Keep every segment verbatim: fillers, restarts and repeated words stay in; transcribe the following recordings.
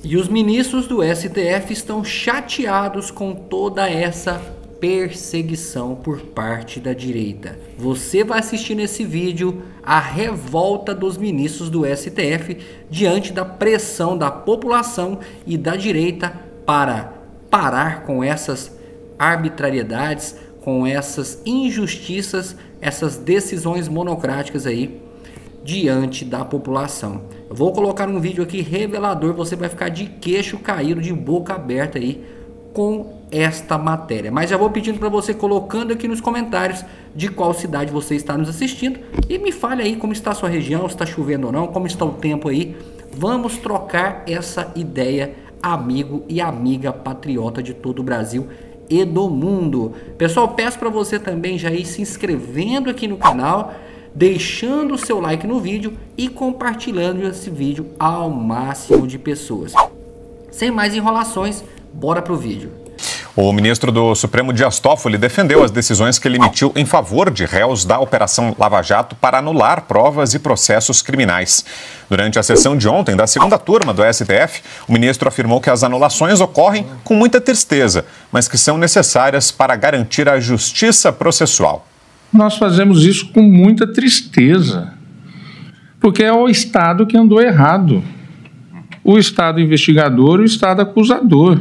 E os ministros do S T F estão chateados com toda essa perseguição por parte da direita. Você vai assistir nesse vídeo a revolta dos ministros do S T F diante da pressão da população e da direita para parar com essas arbitrariedades, com essas injustiças, essas decisões monocráticas aí diante da população. Eu vou colocar um vídeo aqui revelador, você vai ficar de queixo caído, de boca aberta aí com esta matéria. Mas já vou pedindo para você colocando aqui nos comentários de qual cidade você está nos assistindo e me fale aí como está a sua região, se está chovendo ou não, como está o tempo aí. Vamos trocar essa ideia, amigo e amiga patriota de todo o Brasil e do mundo. Pessoal, peço para você também já ir se inscrevendo aqui no canal, deixando o seu like no vídeo e compartilhando esse vídeo ao máximo de pessoas. Sem mais enrolações, bora pro vídeo. O ministro do Supremo Dias Toffoli defendeu as decisões que ele emitiu em favor de réus da Operação Lava Jato para anular provas e processos criminais. Durante a sessão de ontem da segunda turma do S T F, o ministro afirmou que as anulações ocorrem com muita tristeza, mas que são necessárias para garantir a justiça processual. Nós fazemos isso com muita tristeza, porque é o Estado que andou errado. O Estado investigador e o Estado acusador.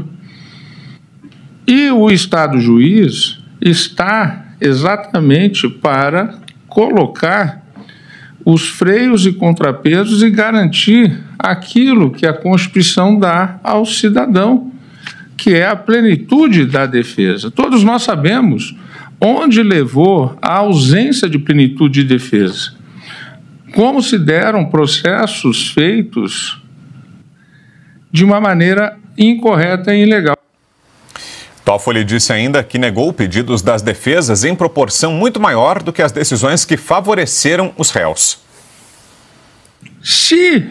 E o Estado juiz está exatamente para colocar os freios e contrapesos e garantir aquilo que a Constituição dá ao cidadão, que é a plenitude da defesa. Todos nós sabemos onde levou a ausência de plenitude de defesa. Como se deram processos feitos de uma maneira incorreta e ilegal. Toffoli disse ainda que negou pedidos das defesas em proporção muito maior do que as decisões que favoreceram os réus. Se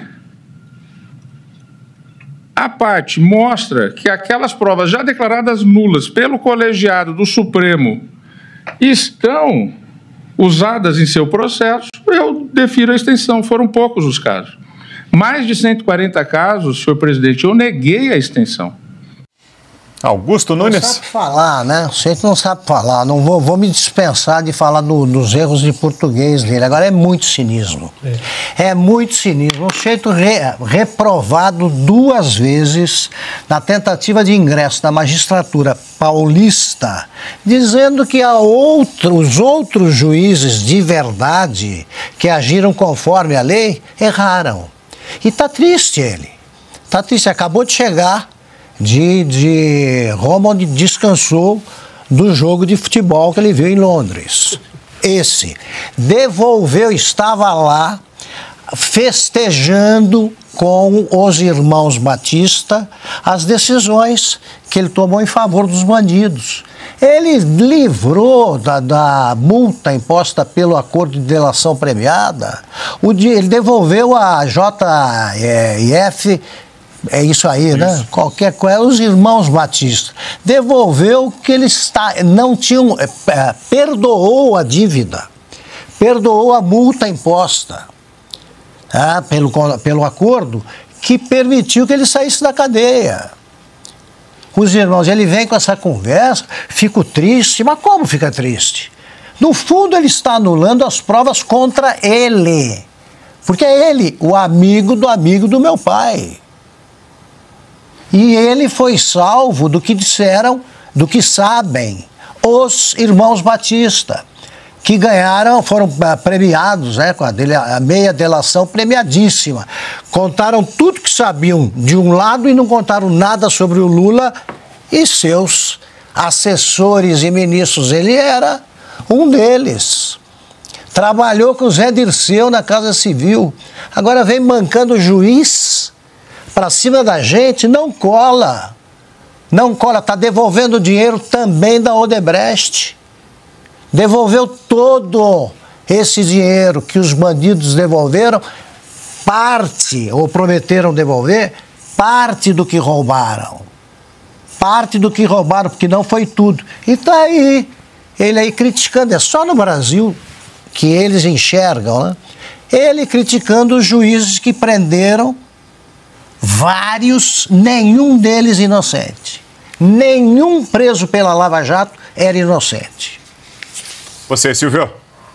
a parte mostra que aquelas provas já declaradas nulas pelo colegiado do Supremo estão usadas em seu processo, eu defiro a extensão. Foram poucos os casos. Mais de cento e quarenta casos, senhor presidente, eu neguei a extensão. Augusto Nunes. Não sabe falar, né? O sujeito não sabe falar. Não vou, vou me dispensar de falar do, dos erros de português dele. Agora é muito cinismo. É, é muito cinismo. Um sujeito re, reprovado duas vezes na tentativa de ingresso da magistratura paulista, dizendo que há outro, os outros juízes de verdade que agiram conforme a lei erraram. E está triste ele. Está triste. Acabou de chegar De, de Roma, onde descansou do jogo de futebol que ele viu em Londres. Esse devolveu, estava lá festejando com os irmãos Batista as decisões que ele tomou em favor dos bandidos. Ele livrou da, da multa imposta pelo acordo de delação premiada, o, ele devolveu a J F. É isso aí, isso. Né? Qualquer coisa, os irmãos Batista. Devolveu que eles está, não tinham, é, perdoou a dívida, perdoou a multa imposta, tá? pelo, pelo acordo que permitiu que ele saísse da cadeia. Os irmãos, ele vem com essa conversa, fico triste, mas como fica triste? No fundo, ele está anulando as provas contra ele, porque é ele, o amigo do amigo do meu pai. E ele foi salvo do que disseram, do que sabem os irmãos Batista, que ganharam, foram premiados, né, com a, dele, a meia delação premiadíssima. Contaram tudo que sabiam de um lado e não contaram nada sobre o Lula e seus assessores e ministros. Ele era um deles. Trabalhou com o Zé Dirceu na Casa Civil. Agora vem mancando o juiz para cima da gente, não cola. Não cola, está devolvendo dinheiro também da Odebrecht. Devolveu todo esse dinheiro que os bandidos devolveram, parte, ou prometeram devolver, parte do que roubaram. Parte do que roubaram, porque não foi tudo. E está aí, ele aí criticando, é só no Brasil que eles enxergam, né? Ele criticando os juízes que prenderam vários, nenhum deles inocente. Nenhum preso pela Lava Jato era inocente. Você, Silvio?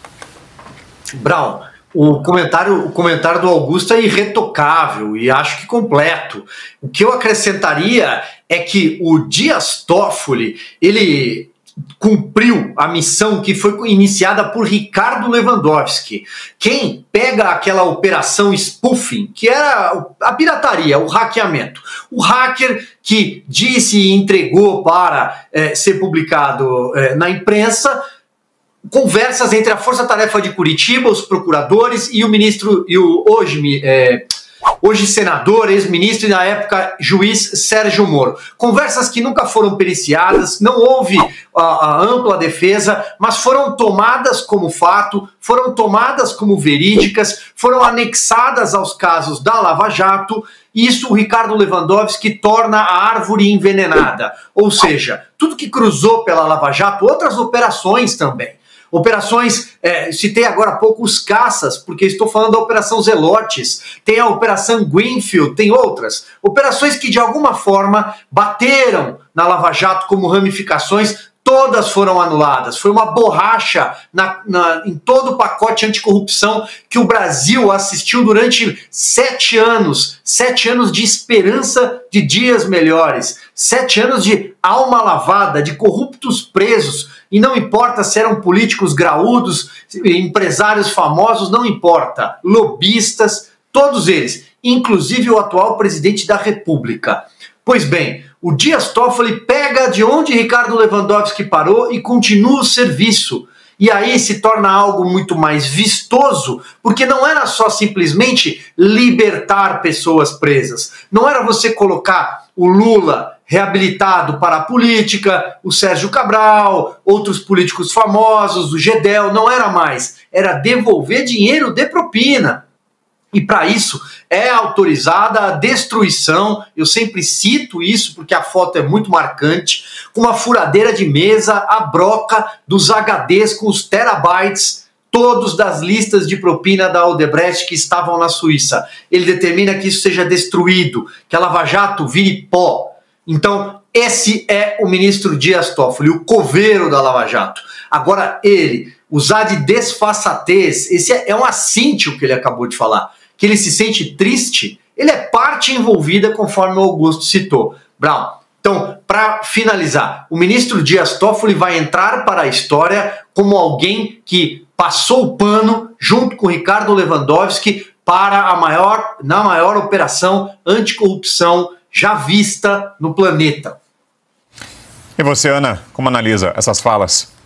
Brown, o comentário, o comentário do Augusto é irretocável e acho que completo. O que eu acrescentaria é que o Dias Toffoli, ele cumpriu a missão que foi iniciada por Ricardo Lewandowski. Quem pega aquela operação spoofing, que era a pirataria, o hackeamento, o hacker que disse e entregou para é, ser publicado é, na imprensa conversas entre a Força Tarefa de Curitiba, os procuradores e o ministro, e o hoje, é, hoje senador, ex-ministro e na época juiz Sérgio Moro. Conversas que nunca foram periciadas, não houve a, a ampla defesa, mas foram tomadas como fato, foram tomadas como verídicas, foram anexadas aos casos da Lava Jato. Isso o Ricardo Lewandowski torna a árvore envenenada. Ou seja, tudo que cruzou pela Lava Jato, outras operações também. Operações, é, citei agora há pouco os caças, porque estou falando da Operação Zelotes, tem a Operação Greenfield, tem outras. Operações que de alguma forma bateram na Lava Jato como ramificações, todas foram anuladas. Foi uma borracha na, na, em todo o pacote anticorrupção que o Brasil assistiu durante sete anos. Sete anos de esperança de dias melhores. Sete anos de alma lavada, de corruptos presos. E não importa se eram políticos graúdos, empresários famosos, não importa. Lobistas, todos eles. Inclusive o atual presidente da República. Pois bem, o Dias Toffoli pega de onde Ricardo Lewandowski parou e continua o serviço. E aí se torna algo muito mais vistoso, porque não era só simplesmente libertar pessoas presas. Não era você colocar o Lula reabilitado para a política, o Sérgio Cabral, outros políticos famosos, o Gedel, não era mais. Era devolver dinheiro de propina. E para isso é autorizada a destruição, eu sempre cito isso porque a foto é muito marcante, com uma furadeira de mesa, a broca dos H Ds com os terabytes, todos das listas de propina da Odebrecht que estavam na Suíça. Ele determina que isso seja destruído, que a Lava Jato vire pó. Então, esse é o ministro Dias Toffoli, o coveiro da Lava Jato. Agora ele, usar de desfaçatez, esse é um assíntio que ele acabou de falar, que ele se sente triste, ele é parte envolvida, conforme o Augusto citou. Brown, então, para finalizar, o ministro Dias Toffoli vai entrar para a história como alguém que passou o pano, junto com Ricardo Lewandowski, para a maior, na maior operação anticorrupção já vista no planeta. E você, Ana, como analisa essas falas?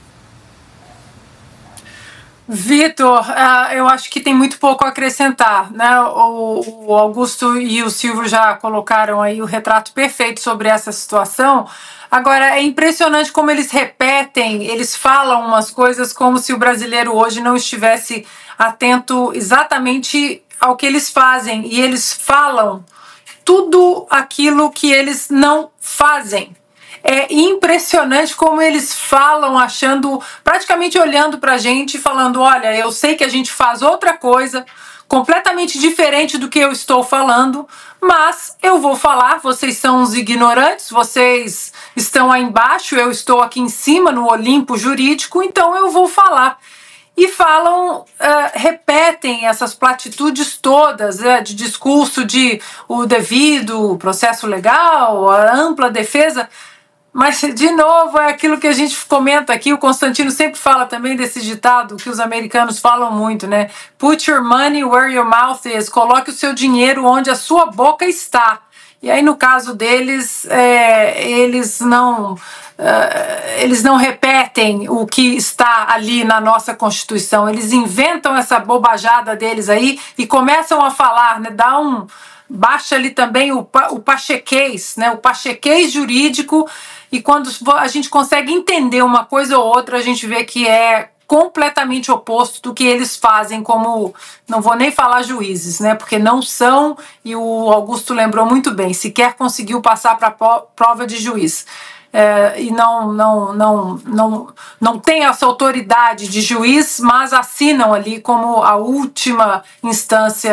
Vitor, uh, eu acho que tem muito pouco a acrescentar, né? O, o Augusto e o Silvio já colocaram aí o retrato perfeito sobre essa situação. Agora, é impressionante como eles repetem, eles falam umas coisas como se o brasileiro hoje não estivesse atento exatamente ao que eles fazem. E eles falam tudo aquilo que eles não fazem. É impressionante como eles falam, achando, praticamente olhando pra gente e falando, olha, eu sei que a gente faz outra coisa, completamente diferente do que eu estou falando, mas eu vou falar, vocês são os ignorantes, vocês estão aí embaixo, eu estou aqui em cima no Olimpo jurídico, então eu vou falar. E falam, uh, repetem essas platitudes todas, né, de discurso de o devido processo legal, a ampla defesa. Mas, de novo, é aquilo que a gente comenta aqui, o Constantino sempre fala também desse ditado que os americanos falam muito, né? Put your money where your mouth is. Coloque o seu dinheiro onde a sua boca está. E aí, no caso deles, é, eles não... Uh, eles não repetem o que está ali na nossa Constituição. Eles inventam essa bobajada deles aí e começam a falar, né? Dá um... Baixa ali também o, o pachequês, né? O pachequês jurídico. E quando a gente consegue entender uma coisa ou outra, a gente vê que é completamente oposto do que eles fazem como, não vou nem falar juízes, né? Porque não são, e o Augusto lembrou muito bem, sequer conseguiu passar para a prova de juiz. É, e não, não, não, não, não tem essa autoridade de juiz, mas assinam ali como a última instância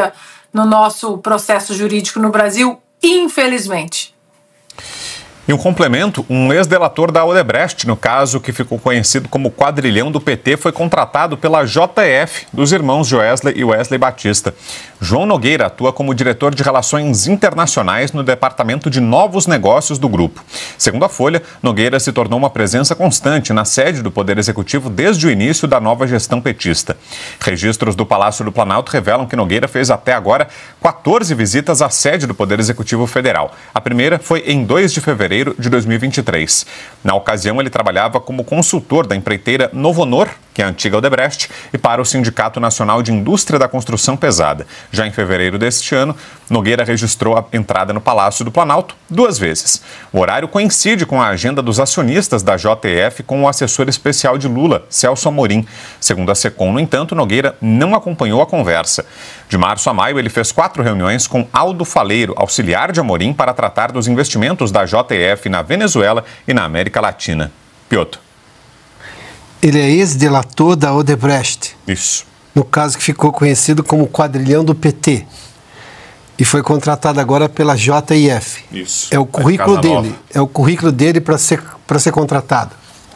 no nosso processo jurídico no Brasil, infelizmente. E um complemento, um ex-delator da Odebrecht, no caso que ficou conhecido como quadrilhão do P T, foi contratado pela J F, dos irmãos Joesley e Wesley Batista. João Nogueira atua como diretor de Relações Internacionais no Departamento de Novos Negócios do grupo. Segundo a Folha, Nogueira se tornou uma presença constante na sede do Poder Executivo desde o início da nova gestão petista. Registros do Palácio do Planalto revelam que Nogueira fez até agora quatorze visitas à sede do Poder Executivo Federal. A primeira foi em dois de fevereiro de dois mil e vinte e três. Na ocasião, ele trabalhava como consultor da empreiteira Novonor, que é a antiga Odebrecht, e para o Sindicato Nacional de Indústria da Construção Pesada. Já em fevereiro deste ano, Nogueira registrou a entrada no Palácio do Planalto duas vezes. O horário coincide com a agenda dos acionistas da J F com o assessor especial de Lula, Celso Amorim. Segundo a SECOM, no entanto, Nogueira não acompanhou a conversa. De março a maio, ele fez quatro reuniões com Aldo Faleiro, auxiliar de Amorim, para tratar dos investimentos da J F na Venezuela e na América Latina. Piotr. Ele é ex-delator da Odebrecht. Isso. No caso que ficou conhecido como quadrilhão do P T. E foi contratado agora pela J F. Isso. É o currículo dele. É o currículo dele para ser, para ser contratado.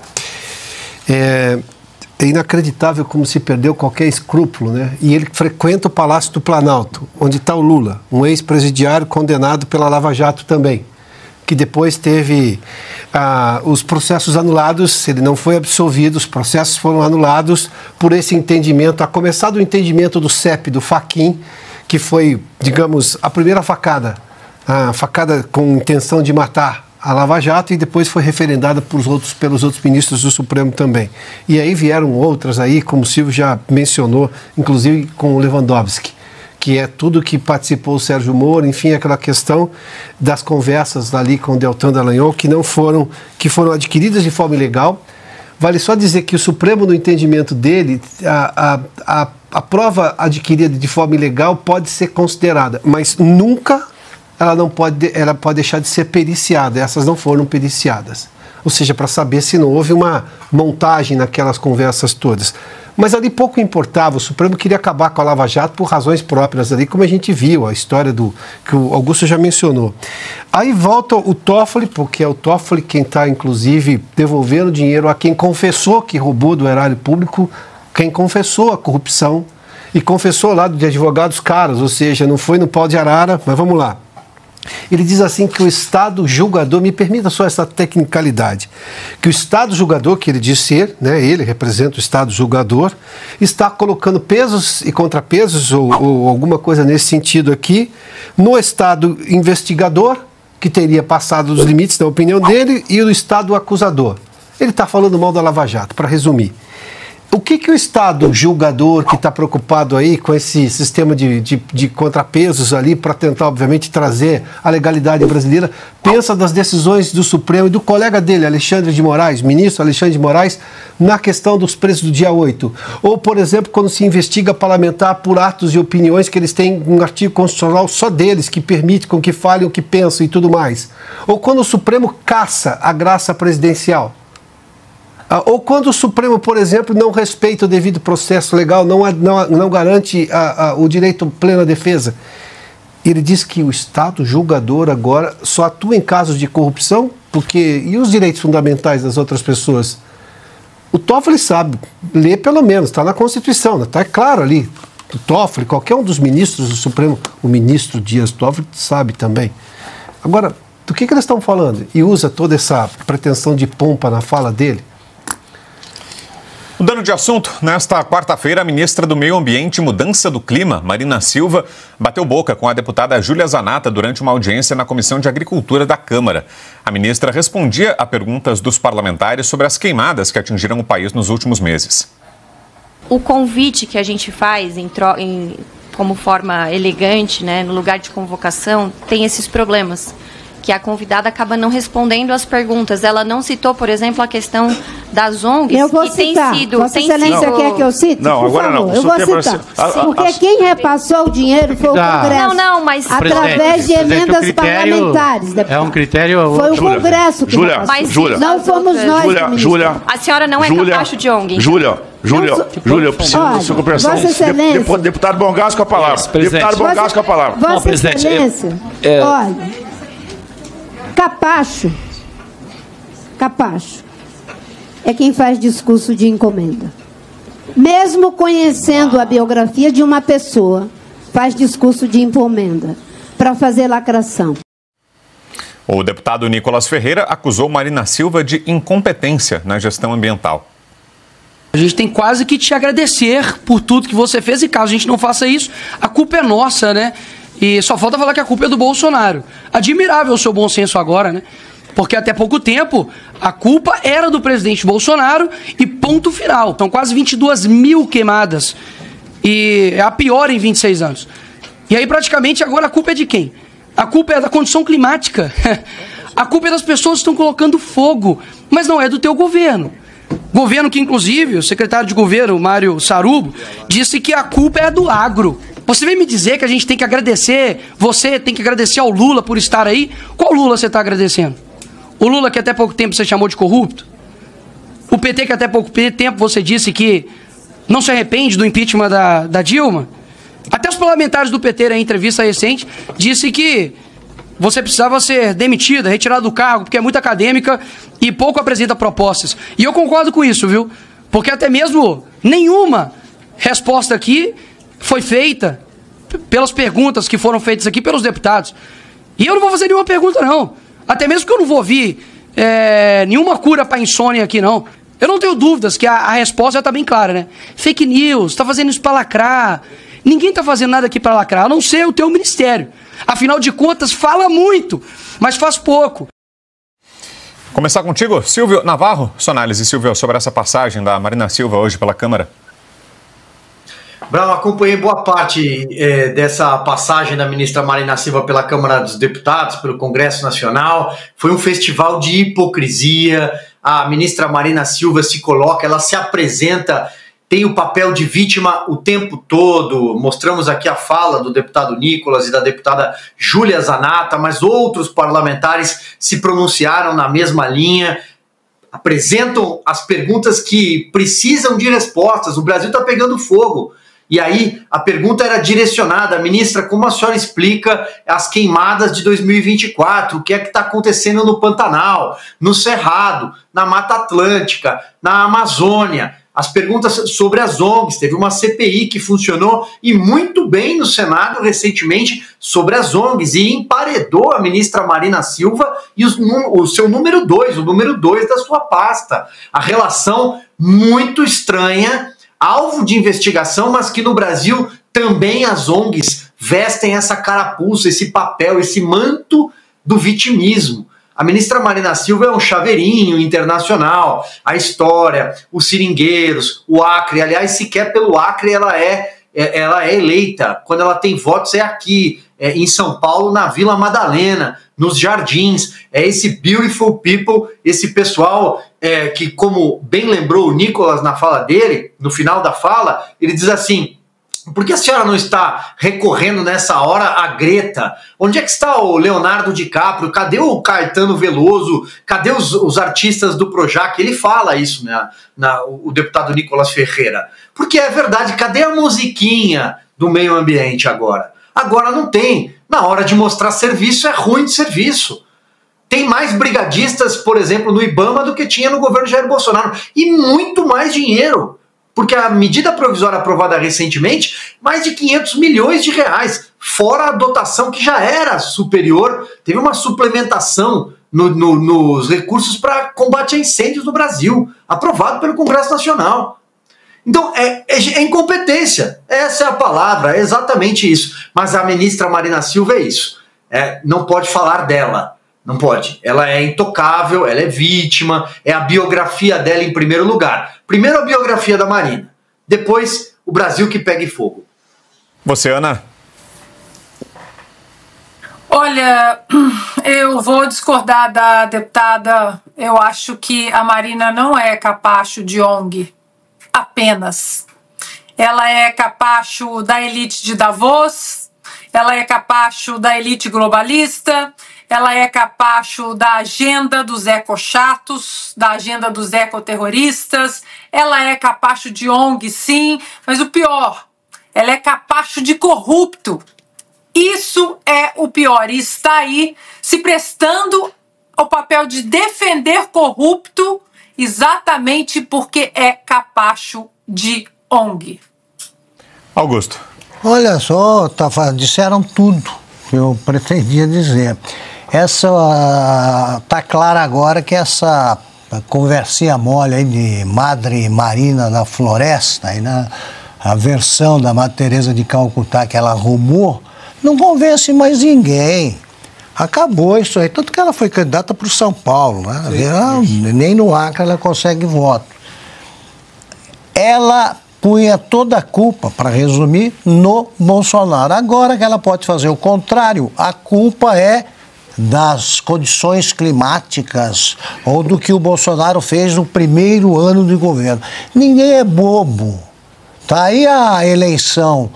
É, é inacreditável como se perdeu qualquer escrúpulo, né? E ele frequenta o Palácio do Planalto, onde está o Lula, um ex-presidiário condenado pela Lava Jato também, que depois teve ah, os processos anulados, ele não foi absolvido, os processos foram anulados por esse entendimento, a começar do entendimento do C E P, do Fachin, que foi, digamos, a primeira facada, a facada com intenção de matar a Lava Jato, e depois foi referendada por outros, pelos outros ministros do Supremo também. E aí vieram outras aí, como o Silvio já mencionou, inclusive com o Lewandowski, que é tudo que participou o Sérgio Moro, enfim, aquela questão das conversas ali com o Deltan Dallagnol, que não foram, que foram adquiridas de forma ilegal. Vale só dizer que o Supremo, no entendimento dele, a, a, a, a prova adquirida de forma ilegal pode ser considerada, mas nunca ela não pode, ela pode deixar de ser periciada. Essas não foram periciadas. Ou seja, para saber se não houve uma montagem naquelas conversas todas. Mas ali pouco importava, o Supremo queria acabar com a Lava Jato por razões próprias ali, como a gente viu, a história do que o Augusto já mencionou. Aí volta o Toffoli, porque é o Toffoli quem está, inclusive, devolvendo dinheiro a quem confessou que roubou do erário público, quem confessou a corrupção e confessou lá de advogados caros, ou seja, não foi no pau de arara, mas vamos lá. Ele diz assim que o Estado julgador, me permita só essa tecnicalidade, que o Estado julgador, que ele diz ser, né, ele representa o Estado julgador, está colocando pesos e contrapesos, ou, ou alguma coisa nesse sentido aqui, no Estado investigador, que teria passado dos limites da opinião dele, e o Estado acusador. Ele está falando mal da Lava Jato, para resumir. O que, que o Estado julgador, que está preocupado aí com esse sistema de, de, de contrapesos ali para tentar, obviamente, trazer a legalidade brasileira, pensa das decisões do Supremo e do colega dele, Alexandre de Moraes, ministro Alexandre de Moraes, na questão dos preços do dia oito? Ou, por exemplo, quando se investiga parlamentar por atos e opiniões que eles têm um artigo constitucional só deles, que permite com que falem o que pensam e tudo mais? Ou quando o Supremo caça a graça presidencial? Ou quando o Supremo, por exemplo, não respeita o devido processo legal, não, não, não garante a, a, o direito à plena defesa. Ele diz que o Estado julgador agora só atua em casos de corrupção, porque e os direitos fundamentais das outras pessoas? O Toffoli sabe, lê pelo menos, está na Constituição, está claro ali. O Toffoli, qualquer um dos ministros do Supremo, o ministro Dias Toffoli sabe também. Agora, do que, que eles estão falando? E usa toda essa pretensão de pompa na fala dele? Mudando de assunto, nesta quarta-feira, a ministra do Meio Ambiente e Mudança do Clima, Marina Silva, bateu boca com a deputada Júlia Zanatta durante uma audiência na Comissão de Agricultura da Câmara. A ministra respondia a perguntas dos parlamentares sobre as queimadas que atingiram o país nos últimos meses. O convite que a gente faz em, em, como forma elegante, né, no lugar de convocação, tem esses problemas, que a convidada acaba não respondendo as perguntas. Ela não citou, por exemplo, a questão das O N Gs. Eu vou que citar. Tem sido, Vossa tem Excelência sido... quer que eu cite? Não, por agora favor. não. Eu vou Só citar. a- a- Porque a- quem repassou o dinheiro foi o Da- Congresso. Não, não, mas... Através de Presidente, emendas o critério parlamentares. deputado. É um critério... Foi o Júlia, Congresso que Júlia, repassou. Mas Júlia. Não fomos nós, Júlia, ministro. Júlia. A senhora não é Júlia, capacho de O N G. Júlia, Júlia, Não sou- Júlia, eu preciso Olha, da sua compreensão. Vossa Excelência. Depo- Deputado Bongas com a palavra. Isso, presidente. Deputado Bongas com a palavra. Vossa Não, presidente, Excelência, é- olha, capacho, capacho, é quem faz discurso de encomenda. Mesmo conhecendo a biografia de uma pessoa, faz discurso de encomenda para fazer lacração. O deputado Nicolas Ferreira acusou Marina Silva de incompetência na gestão ambiental. A gente tem quase que te agradecer por tudo que você fez e caso a gente não faça isso, a culpa é nossa, né? E só falta falar que a culpa é do Bolsonaro. Admirável o seu bom senso agora, né? Porque até pouco tempo a culpa era do presidente Bolsonaro e ponto final. São quase vinte e duas mil queimadas e é a pior em vinte e seis anos. E aí praticamente agora a culpa é de quem? A culpa é da condição climática. A culpa é das pessoas que estão colocando fogo, mas não é do teu governo. Governo que, inclusive, o secretário de governo, Mário Sarubo, disse que a culpa é do agro. Você vem me dizer que a gente tem que agradecer, você tem que agradecer ao Lula por estar aí? Qual Lula você está agradecendo? O Lula que até pouco tempo você chamou de corrupto? O P T que até pouco tempo você disse que não se arrepende do impeachment da, da Dilma? Até os parlamentares do P T, em entrevista recente, disse que você precisava ser demitida, retirada do cargo, porque é muito acadêmica e pouco apresenta propostas. E eu concordo com isso, viu? Porque até mesmo nenhuma resposta aqui foi feita pelas perguntas que foram feitas aqui pelos deputados. E eu não vou fazer nenhuma pergunta, não. Até mesmo que eu não vou ouvir é, nenhuma cura para insônia aqui, não. Eu não tenho dúvidas que a, a resposta já está bem clara, né? Fake news, está fazendo isso para lacrar. Ninguém está fazendo nada aqui para lacrar, a não ser o teu ministério. Afinal de contas, fala muito, mas faz pouco. Começar contigo, Silvio Navarro. Sua análise, Silvio, sobre essa passagem da Marina Silva hoje pela Câmara. Brown, acompanhei boa parte é, dessa passagem da ministra Marina Silva pela Câmara dos Deputados, pelo Congresso Nacional. Foi um festival de hipocrisia. A ministra Marina Silva se coloca, ela se apresenta, tem o papel de vítima o tempo todo. Mostramos aqui a fala do deputado Nicolas e da deputada Júlia Zanata, mas outros parlamentares se pronunciaram na mesma linha, apresentam as perguntas que precisam de respostas. O Brasil está pegando fogo. E aí a pergunta era direcionada: ministra, como a senhora explica as queimadas de dois mil e vinte e quatro? O que é que está acontecendo no Pantanal, no Cerrado, na Mata Atlântica, na Amazônia? As perguntas sobre as O N Gs. Teve uma C P I que funcionou e muito bem no Senado recentemente sobre as O N Gs e emparedou a ministra Marina Silva e os, o seu número dois, o número dois da sua pasta. A relação muito estranha, alvo de investigação, mas que no Brasil também as O N Gs vestem essa carapuça, esse papel, esse manto do vitimismo. A ministra Marina Silva é um chaveirinho internacional, a história, os seringueiros, o Acre. Aliás, sequer pelo Acre ela é, ela é eleita. Quando ela tem votos é aqui, é em São Paulo, na Vila Madalena, nos Jardins. É esse beautiful people, esse pessoal é, que, como bem lembrou o Nicolas na fala dele, no final da fala, ele diz assim: por que a senhora não está recorrendo nessa hora à Greta? Onde é que está o Leonardo DiCaprio? Cadê o Caetano Veloso? Cadê os, os artistas do Projac? Ele fala isso, né, na, o deputado Nicolas Ferreira. Porque é verdade, cadê a musiquinha do meio ambiente agora? Agora não tem. Na hora de mostrar serviço, é ruim de serviço. Tem mais brigadistas, por exemplo, no IBAMA do que tinha no governo Jair Bolsonaro. E muito mais dinheiro. Porque a medida provisória aprovada recentemente, mais de quinhentos milhões de reais, fora a dotação que já era superior, teve uma suplementação no, no, nos recursos para combate a incêndios no Brasil, aprovado pelo Congresso Nacional. Então, é, é, é incompetência, essa é a palavra, é exatamente isso. Mas a ministra Marina Silva é isso, é, não pode falar dela. Não pode. Ela é intocável, ela é vítima, é a biografia dela em primeiro lugar. Primeiro a biografia da Marina, depois o Brasil que pegue fogo. Você, Ana? Olha, eu vou discordar da deputada. Eu acho que a Marina não é capacho de O N G apenas. Ela é capacho da elite de Davos, ela é capacho da elite globalista, ela é capacho da agenda dos ecochatos, da agenda dos ecoterroristas, ela é capacho de O N G, sim, mas o pior, ela é capacho de corrupto. Isso é o pior, e está aí se prestando ao papel de defender corrupto exatamente porque é capacho de O N G. Augusto. Olha só, tá, disseram tudo que eu pretendia dizer. Essa, tá claro agora que essa conversinha mole aí de Madre Marina da Floresta, aí, né, a versão da Madre Teresa de Calcutá que ela arrumou, não convence mais ninguém. Acabou isso aí. Tanto que ela foi candidata para o São Paulo, né? Ela, nem no Acre ela consegue voto. Ela punha toda a culpa, para resumir, no Bolsonaro. Agora que ela pode fazer o contrário, a culpa é das condições climáticas ou do que o Bolsonaro fez no primeiro ano de governo. Ninguém é bobo. Tá aí a eleição,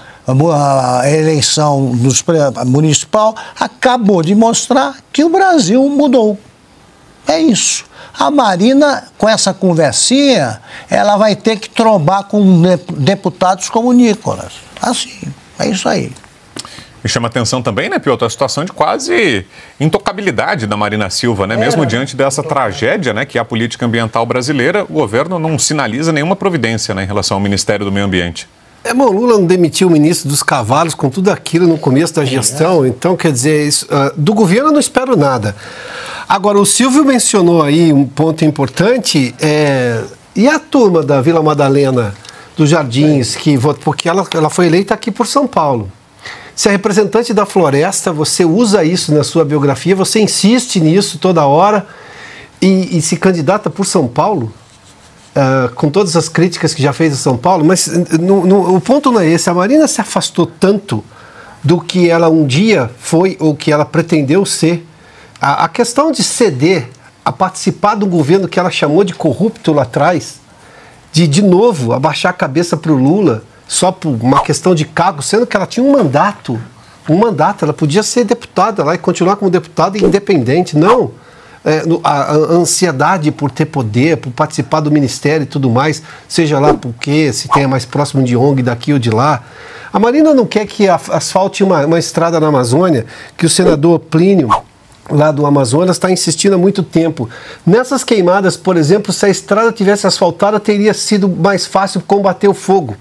a eleição dos municipal acabou de mostrar que o Brasil mudou. É isso. A Marina, com essa conversinha, ela vai ter que trombar com deputados como o Nicolas. Assim, é isso aí. Me chama atenção também, né, Piotr, a situação de quase intocabilidade da Marina Silva, né? É. Mesmo diante dessa tragédia, né, que é a política ambiental brasileira, o governo não sinaliza nenhuma providência, né, em relação ao Ministério do Meio Ambiente. É, bom, Lula não demitiu o ministro dos Cavalos com tudo aquilo no começo da gestão, então, quer dizer, isso, uh, do governo eu não espero nada. Agora, o Silvio mencionou aí um ponto importante, é, e a turma da Vila Madalena dos Jardins, que votou, porque ela, ela foi eleita aqui por São Paulo. Se é representante da floresta, você usa isso na sua biografia, você insiste nisso toda hora e, e se candidata por São Paulo, uh, com todas as críticas que já fez a São Paulo, mas no, no, o ponto não é esse. A Marina se afastou tanto do que ela um dia foi ou que ela pretendeu ser. A, a questão de ceder a participar de um governo que ela chamou de corrupto lá atrás, de de novo abaixar a cabeça para o Lula, só por uma questão de cargo, sendo que ela tinha um mandato, um mandato, ela podia ser deputada lá e continuar como deputada independente, não. É, a, a ansiedade por ter poder, por participar do ministério e tudo mais, seja lá porque se tenha mais próximo de O N G daqui ou de lá. A Marina não quer que asfalte uma, uma estrada na Amazônia, que o senador Plínio, lá do Amazonas, está insistindo há muito tempo. Nessas queimadas, por exemplo, se a estrada tivesse asfaltada, teria sido mais fácil combater o fogo.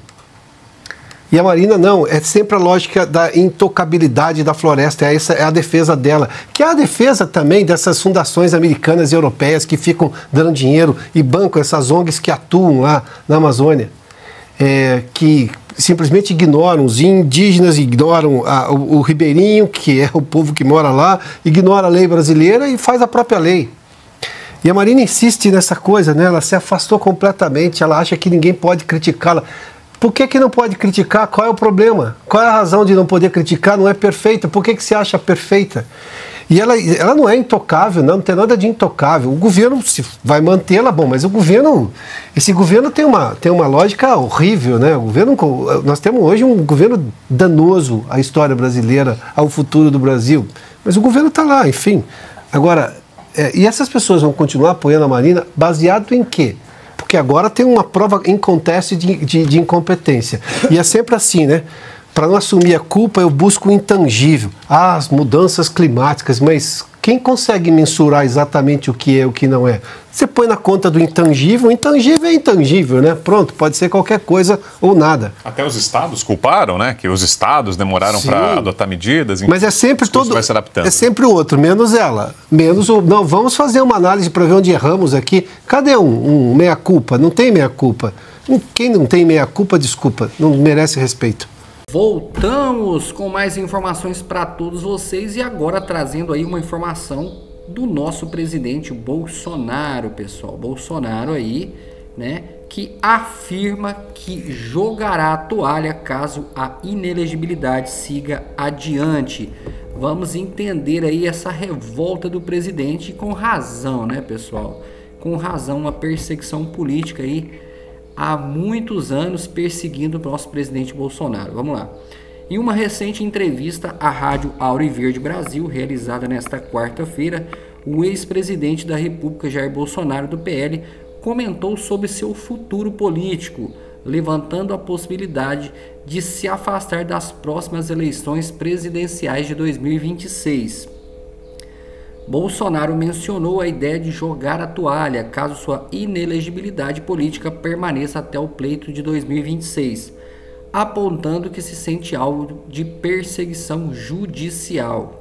E a Marina não, é sempre a lógica da intocabilidade da floresta, é essa é a defesa dela, que é a defesa também dessas fundações americanas e europeias que ficam dando dinheiro e bancam essas O N Gs que atuam lá na Amazônia, é, que simplesmente ignoram os indígenas, ignoram a, o, o ribeirinho, que é o povo que mora lá, ignora a lei brasileira e faz a própria lei. E a Marina insiste nessa coisa, né? Ela se afastou completamente, ela acha que ninguém pode criticá-la. Por que que não pode criticar? Qual é o problema? Qual é a razão de não poder criticar? Não é perfeita. Por que que se acha perfeita? E ela, ela não é intocável, não, não tem nada de intocável. O governo se vai mantê-la, bom, mas o governo, esse governo tem uma, tem uma lógica horrível, né? O governo, nós temos hoje um governo danoso à história brasileira, ao futuro do Brasil. Mas o governo está lá, enfim. Agora, é, e essas pessoas vão continuar apoiando a Marina baseado em quê? Porque agora tem uma prova em conteste de, de, de incompetência. E é sempre assim, né? Para não assumir a culpa, eu busco o intangível. Ah, as mudanças climáticas, mas quem consegue mensurar exatamente o que é e o que não é? Você põe na conta do intangível, o intangível é intangível, né? Pronto, pode ser qualquer coisa ou nada. Até os estados culparam, né? Que os estados demoraram para adotar medidas. Mas é sempre todo. Vai se adaptando. É sempre o outro, menos ela. Menos o. Não, vamos fazer uma análise para ver onde erramos aqui. Cadê um, um meia-culpa? Não tem meia-culpa. Quem não tem meia-culpa, desculpa, não merece respeito. Voltamos com mais informações para todos vocês e agora trazendo aí uma informação do nosso presidente Bolsonaro, pessoal. Bolsonaro aí, né, que afirma que jogará a toalha caso a inelegibilidade siga adiante. vamos entender aí essa revolta do presidente, com razão, né, pessoal? Com razão, uma perseguição política aí há muitos anos perseguindo o nosso presidente Bolsonaro. Vamos lá. Em uma recente entrevista à Rádio Auriverde Brasil, realizada nesta quarta-feira, o ex-presidente da República, Jair Bolsonaro, do P L, comentou sobre seu futuro político, levantando a possibilidade de se afastar das próximas eleições presidenciais de dois mil e vinte e seis. Bolsonaro mencionou a ideia de jogar a toalha caso sua inelegibilidade política permaneça até o pleito de dois mil e vinte e seis, apontando que se sente alvo de perseguição judicial.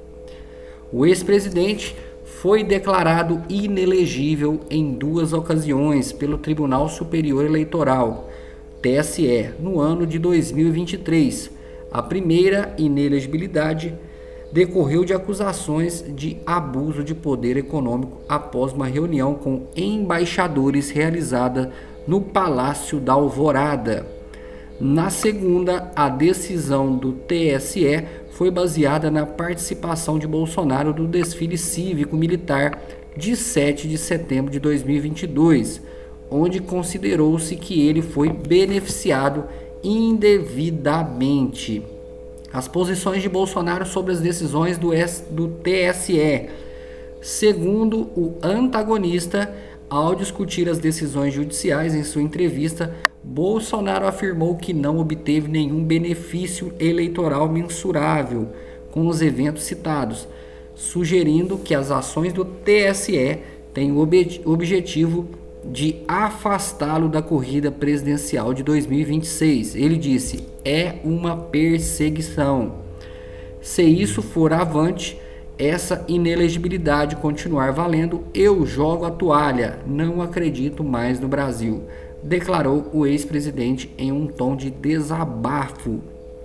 O ex-presidente foi declarado inelegível em duas ocasiões pelo Tribunal Superior Eleitoral, T S E, no ano de dois mil e vinte e três. A primeira inelegibilidade decorreu de acusações de abuso de poder econômico após uma reunião com embaixadores realizada no Palácio da Alvorada. Na segunda, a decisão do T S E foi baseada na participação de Bolsonaro no desfile cívico-militar de sete de setembro de dois mil e vinte e dois, onde considerou-se que ele foi beneficiado indevidamente. As posições de Bolsonaro sobre as decisões do, do T S E. Segundo o antagonista, ao discutir as decisões judiciais em sua entrevista, Bolsonaro afirmou que não obteve nenhum benefício eleitoral mensurável com os eventos citados, sugerindo que as ações do T S E têm o ob- objetivo de afastá-lo da corrida presidencial de dois mil e vinte e seis. Ele disse: é uma perseguição. Se isso for avante, essa inelegibilidade continuar valendo, eu jogo a toalha, não acredito mais no Brasil, declarou o ex-presidente em um tom de desabafo.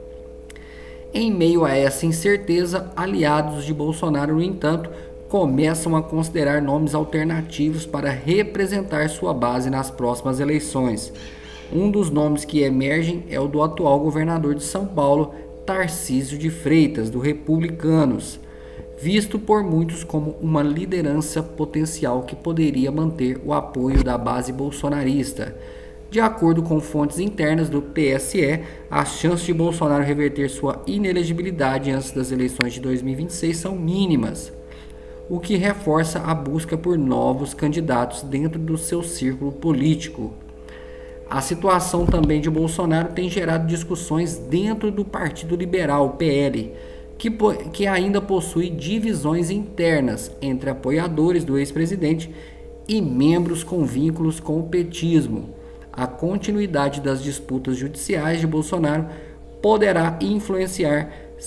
Em meio a essa incerteza, aliados de Bolsonaro, no entanto, começam a considerar nomes alternativos para representar sua base nas próximas eleições. Um dos nomes que emergem é o do atual governador de São Paulo, Tarcísio de Freitas, do Republicanos, visto por muitos como uma liderança potencial que poderia manter o apoio da base bolsonarista. De acordo com fontes internas do T S E, as chances de Bolsonaro reverter sua inelegibilidade antes das eleições de dois mil e vinte e seis são mínimas, o que reforça a busca por novos candidatos dentro do seu círculo político. A situação também de Bolsonaro tem gerado discussões dentro do Partido Liberal, P L, que, que ainda possui divisões internas entre apoiadores do ex-presidente e membros com vínculos com o petismo. A continuidade das disputas judiciais de Bolsonaro poderá influenciar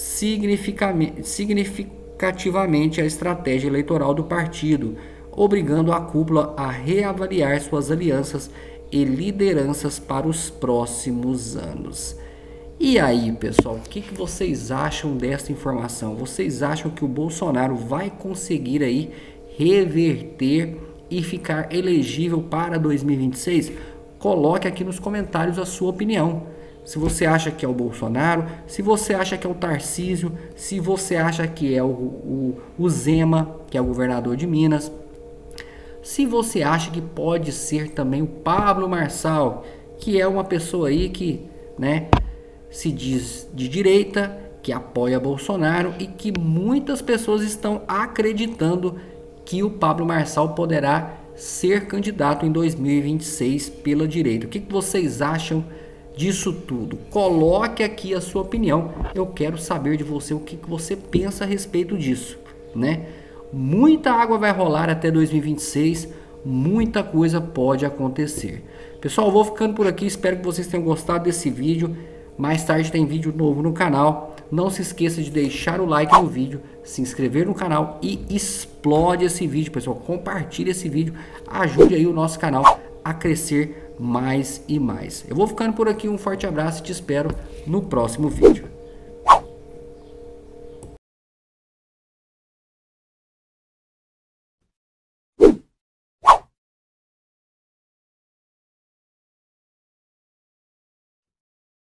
significativamente a estratégia eleitoral do partido, obrigando a cúpula a reavaliar suas alianças e lideranças para os próximos anos. E aí, pessoal, o que, que vocês acham dessa informação? Vocês acham que o Bolsonaro vai conseguir aí reverter e ficar elegível para dois mil e vinte e seis? Coloque aqui nos comentários a sua opinião. Se você acha que é o Bolsonaro, se você acha que é o Tarcísio, se você acha que é o, o, o Zema, que é o governador de Minas, se você acha que pode ser também o Pablo Marçal, que é uma pessoa aí que, né, se diz de direita, que apoia Bolsonaro e que muitas pessoas estão acreditando que o Pablo Marçal poderá ser candidato em dois mil e vinte e seis pela direita. O que, que vocês acham disso tudo? Coloque aqui a sua opinião. Eu quero saber de você o que, que você pensa a respeito disso, né? Muita água vai rolar até dois mil e vinte e seis, muita coisa pode acontecer. Pessoal, eu vou ficando por aqui, espero que vocês tenham gostado desse vídeo. Mais tarde tem vídeo novo no canal. Não se esqueça de deixar o like no vídeo, se inscrever no canal e explode esse vídeo, pessoal. Compartilhe esse vídeo, ajude aí o nosso canal a crescer mais e mais. Eu vou ficando por aqui, um forte abraço e te espero no próximo vídeo.